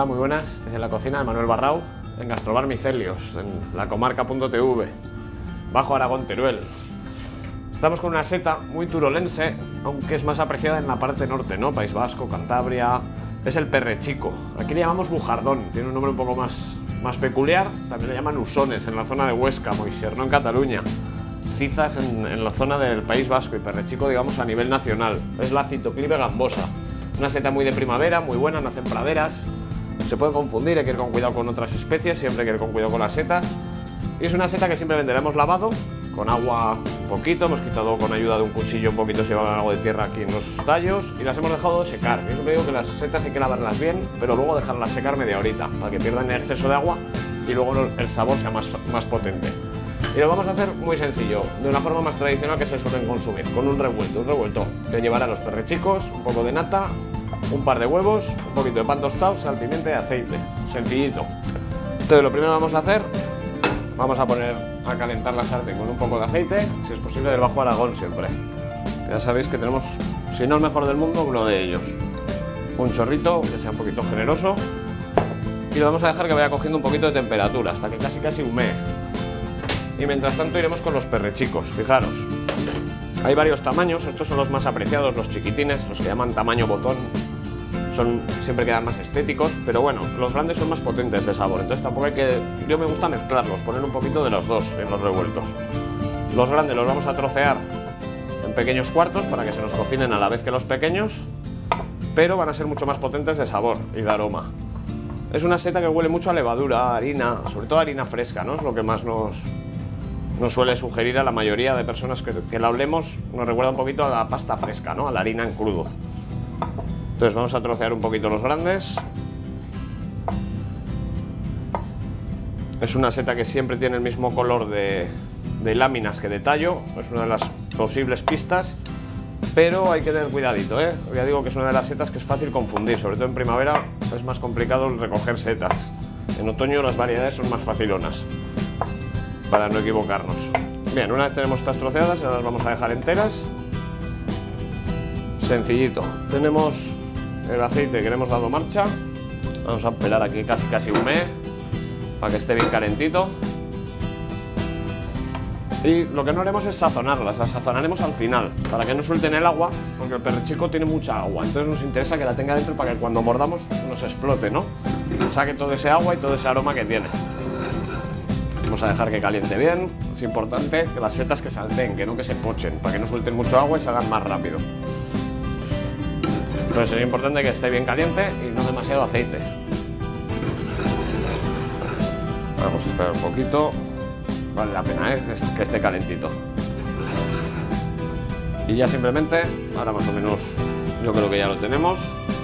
Hola, muy buenas. Este es en la cocina de Manuel Barrau, en Gastrobar Micelios, en la comarca.tv, Bajo Aragón, Teruel. Estamos con una seta muy turolense, aunque es más apreciada en la parte norte, ¿no? País Vasco, Cantabria. Es el perrechico. Aquí le llamamos bujardón, tiene un nombre un poco más peculiar. También le llaman usones en la zona de Huesca, Moixerno en Cataluña, cizas en la zona del País Vasco y perrechico, digamos, a nivel nacional. Es la Citoclibe gambosa. Una seta muy de primavera, muy buena, nace en praderas. Se puede confundir, hay que ir con cuidado con otras especies, siempre hay que ir con cuidado con las setas. Y es una seta que simplemente la hemos lavado con agua un poquito, hemos quitado con ayuda de un cuchillo un poquito si va algo de tierra aquí en los tallos y las hemos dejado de secar. Yo siempre digo que las setas hay que lavarlas bien, pero luego dejarlas secar media horita para que pierdan el exceso de agua y luego el sabor sea más potente. Y lo vamos a hacer muy sencillo, de una forma más tradicional que se suelen consumir, con un revuelto que llevará los perrechicos, un poco de nata, un par de huevos, un poquito de pan tostado, sal, pimienta y aceite, sencillito. Entonces lo primero que vamos a hacer, vamos a poner a calentar la sartén con un poco de aceite, si es posible del Bajo Aragón siempre. Ya sabéis que tenemos, si no el mejor del mundo, uno de ellos. Un chorrito, que sea un poquito generoso, y lo vamos a dejar que vaya cogiendo un poquito de temperatura, hasta que casi humee. Y mientras tanto iremos con los perrechicos, fijaros. Hay varios tamaños, estos son los más apreciados, los chiquitines, los que llaman tamaño botón. Siempre quedan más estéticos, pero bueno, los grandes son más potentes de sabor, entonces tampoco hay que... Yo me gusta mezclarlos, poner un poquito de los dos en los revueltos. Los grandes los vamos a trocear en pequeños cuartos para que se nos cocinen a la vez que los pequeños, pero van a ser mucho más potentes de sabor y de aroma. Es una seta que huele mucho a levadura, a harina, sobre todo a harina fresca, ¿no? Es lo que más nos suele sugerir a la mayoría de personas que la olemos, nos recuerda un poquito a la pasta fresca, ¿no? A la harina en crudo. Entonces vamos a trocear un poquito los grandes. Es una seta que siempre tiene el mismo color de láminas que de tallo, es una de las posibles pistas, pero hay que tener cuidadito, ¿eh? Ya digo que es una de las setas que es fácil confundir, sobre todo en primavera es más complicado recoger setas. En otoño las variedades son más facilonas, para no equivocarnos. Bien, una vez tenemos estas troceadas, ahora las vamos a dejar enteras. Sencillito. Tenemos el aceite que le hemos dado marcha. Vamos a pelar aquí casi humee, para que esté bien calentito. Y lo que no haremos es sazonarlas, las sazonaremos al final, para que no suelten el agua, porque el perrechico tiene mucha agua, entonces nos interesa que la tenga dentro para que cuando mordamos nos explote, ¿no? Saque todo ese agua y todo ese aroma que tiene. Vamos a dejar que caliente bien, es importante que las setas que salten, que no que se pochen, para que no suelten mucho agua y se hagan más rápido. Entonces es importante que esté bien caliente y no demasiado aceite. Vamos a esperar un poquito, vale la pena, ¿eh? Que esté calentito. Y ya simplemente, ahora más o menos yo creo que ya lo tenemos.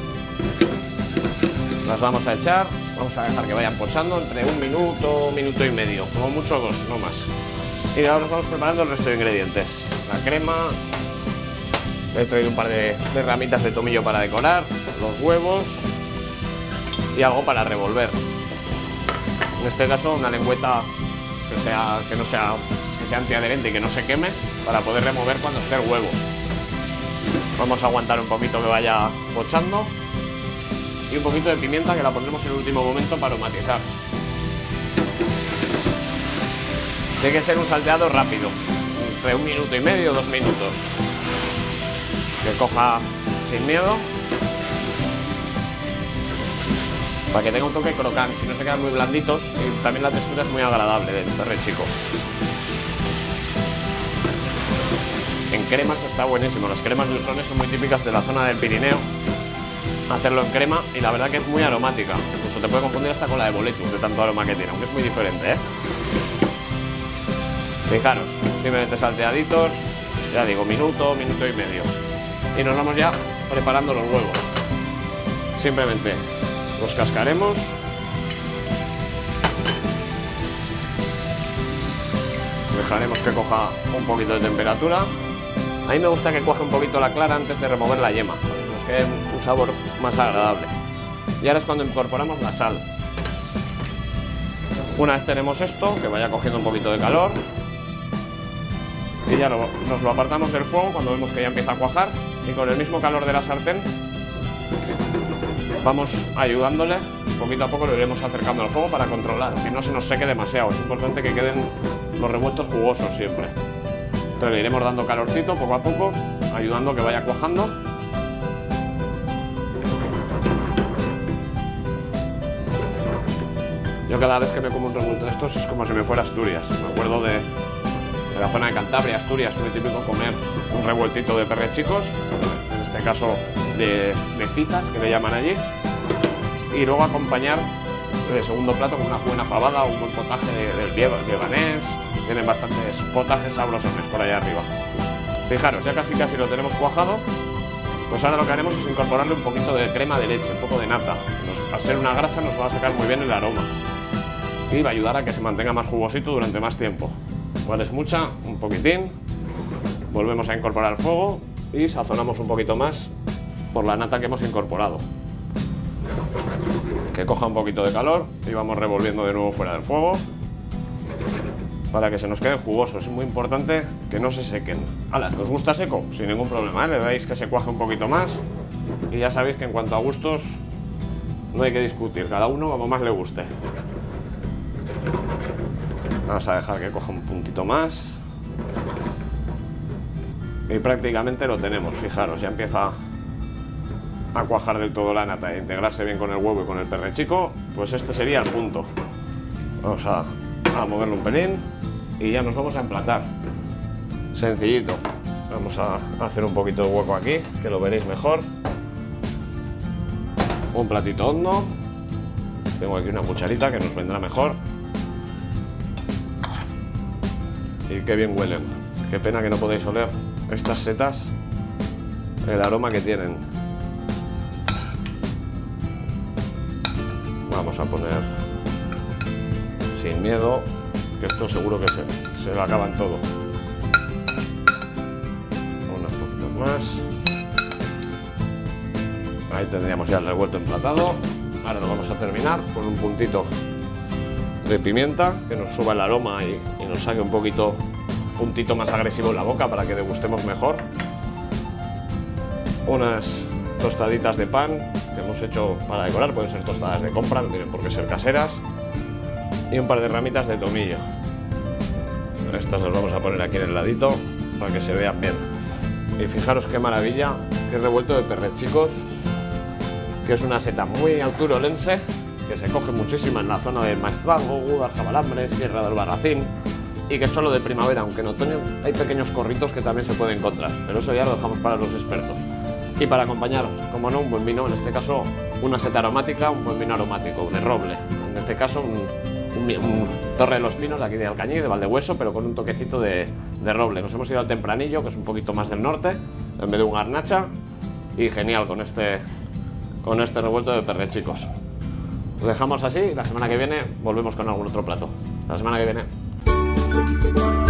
Las vamos a echar. Vamos a dejar que vayan pochando entre un minuto y medio, como mucho dos, no más. Y ahora nos vamos preparando el resto de ingredientes. La crema, he traído un par de ramitas de tomillo para decorar, los huevos y algo para revolver. En este caso una lengüeta que sea antiadherente y que no se queme, para poder remover cuando esté el huevo. Vamos a aguantar un poquito que vaya pochando. Y un poquito de pimienta que la pondremos en el último momento para aromatizar. Tiene que ser un salteado rápido, entre 1 minuto y medio, 2 minutos. Que coja sin miedo. Para que tenga un toque crocante, si no se quedan muy blanditos y también la textura es muy agradable del perrechico. En cremas está buenísimo, las cremas de usones son muy típicas de la zona del Pirineo. Hacerlo en crema y la verdad que es muy aromática, incluso te puede confundir hasta con la de boletus de tanto aroma que tiene, aunque es muy diferente, ¿eh? Fijaros, simplemente salteaditos, ya digo, minuto y medio. Y nos vamos ya preparando los huevos. Simplemente los cascaremos. Dejaremos que coja un poquito de temperatura. A mí me gusta que cuaje un poquito la clara antes de remover la yema, que es un sabor más agradable. Y ahora es cuando incorporamos la sal. Una vez tenemos esto, que vaya cogiendo un poquito de calor, y ya nos lo apartamos del fuego cuando vemos que ya empieza a cuajar, y con el mismo calor de la sartén Vamos ayudándole, poquito a poco lo iremos acercando al fuego para controlar, que no se nos seque demasiado. Es importante que queden los revueltos jugosos siempre. Entonces le iremos dando calorcito poco a poco, ayudando a que vaya cuajando. Yo cada vez que me como un revuelto de estos es como si me fuera a Asturias. Me acuerdo de la zona de Cantabria, Asturias, muy típico comer un revueltito de perrechicos, en este caso de cizas, que le llaman allí, y luego acompañar de segundo plato con una buena fabada o un buen potaje del liebanés. Tienen bastantes potajes sabrosones por allá arriba. Fijaros, ya casi lo tenemos cuajado. Pues ahora lo que haremos es incorporarle un poquito de crema de leche, un poco de nata. Al ser una grasa nos va a sacar muy bien el aroma y va a ayudar a que se mantenga más jugosito durante más tiempo. Igual es mucha, un poquitín. Volvemos a incorporar el fuego y sazonamos un poquito más por la nata que hemos incorporado. Que coja un poquito de calor y vamos revolviendo de nuevo fuera del fuego para que se nos queden jugosos. Es muy importante que no se sequen. ¡Hala! ¿Os gusta seco? Sin ningún problema, ¿eh? Le dais que se cuaje un poquito más y ya sabéis que en cuanto a gustos no hay que discutir, cada uno como más le guste. Vamos a dejar que coja un puntito más y prácticamente lo tenemos. Fijaros, ya empieza a cuajar del todo la nata e integrarse bien con el huevo y con el perrechico. Pues este sería el punto. Vamos a moverlo un pelín y ya nos vamos a emplatar. Sencillito. Vamos a hacer un poquito de hueco aquí, que lo veréis mejor. Un platito hondo. Tengo aquí una cucharita que nos vendrá mejor. Y qué bien huelen. Qué pena que no podéis oler estas setas, el aroma que tienen. Vamos a poner sin miedo, que esto seguro que se lo acaban todo. Unos poquitos más. Ahí tendríamos ya el revuelto emplatado. Ahora lo vamos a terminar con un puntito de pimienta que nos suba el aroma y nos saque un puntito más agresivo en la boca para que degustemos mejor. Unas tostaditas de pan que hemos hecho para decorar, pueden ser tostadas de compra, no tienen por qué ser caseras, y un par de ramitas de tomillo. Estas las vamos a poner aquí en el ladito para que se vean bien. Y fijaros qué maravilla, qué revuelto de perrechicos, que es una seta muy alturolense, que se coge muchísimo en la zona del Maestrazgo, Gúdar, Jabalambres, Sierra del Barracín, y que es solo de primavera, aunque en otoño hay pequeños corritos que también se pueden encontrar, pero eso ya lo dejamos para los expertos. Y para acompañar, como no, un buen vino, en este caso una seta aromática, un buen vino aromático, de roble, en este caso un Torre de los Pinos de aquí de Alcañiz, de Valdehueso, pero con un toquecito de roble. Nos hemos ido al Tempranillo, que es un poquito más del norte, en vez de un Garnacha, y genial con este revuelto de perrechicos. Lo dejamos así y la semana que viene volvemos con algún otro plato. Hasta la semana que viene.